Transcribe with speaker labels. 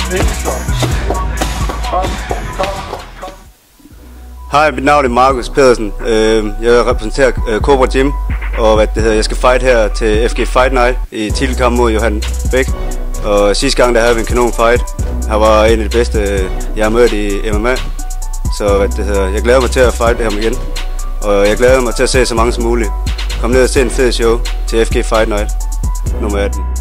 Speaker 1: Hej, mit navn er Markus Pedersen. Jeg repræsenterer Cobra Gym, og jeg skal fight her til FG Fight Night i titelkamp mod Johan Bæk. Og sidste gang der havde vi en kanon fight. Han var en af de bedste, jeg har mødt i MMA. Så jeg glæder mig til at fight ham igen. Og jeg glæder mig til at se så mange som muligt. Kom ned og se en fed show til FG Fight Night nummer 18.